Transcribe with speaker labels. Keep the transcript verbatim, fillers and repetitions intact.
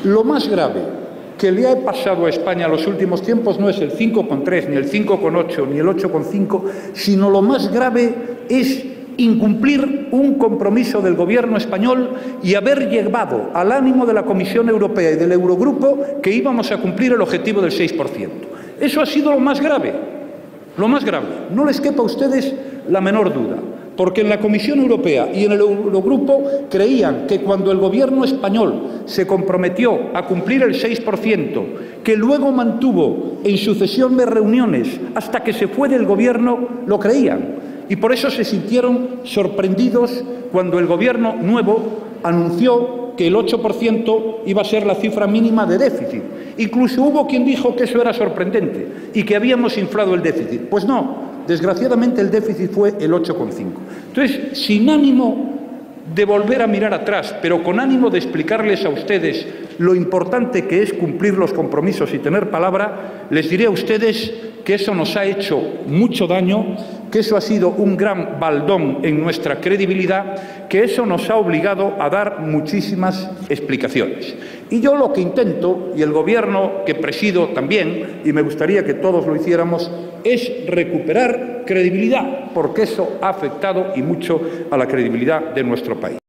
Speaker 1: Lo más grave que le ha pasado a España en los últimos tiempos no es el cinco coma tres, ni el cinco coma ocho, ni el ocho coma cinco, sino lo más grave es incumplir un compromiso del Gobierno español y haber llevado al ánimo de la Comisión Europea y del Eurogrupo que íbamos a cumplir el objetivo del seis por ciento. Eso ha sido lo más grave, lo más grave. No les quepa a ustedes la menor duda, porque en la Comisión Europea y en el Eurogrupo creían que cuando el Gobierno español se comprometió a cumplir el seis por ciento, que luego mantuvo en sucesión de reuniones hasta que se fue del Gobierno, lo creían. Y por eso se sintieron sorprendidos cuando el Gobierno nuevo anunció que el ocho por ciento iba a ser la cifra mínima de déficit. Incluso hubo quien dijo que eso era sorprendente y que habíamos inflado el déficit. Pues no. Desgraciadamente el déficit fue el ocho coma cinco. Entonces, sin ánimo de volver a mirar atrás, pero con ánimo de explicarles a ustedes lo importante que es cumplir los compromisos y tener palabra, les diré a ustedes que eso nos ha hecho mucho daño, que eso ha sido un gran baldón en nuestra credibilidad, que eso nos ha obligado a dar muchísimas explicaciones. Y yo lo que intento, y el Gobierno que presido también, y me gustaría que todos lo hiciéramos, es recuperar credibilidad, porque eso ha afectado y mucho a la credibilidad de nuestro país.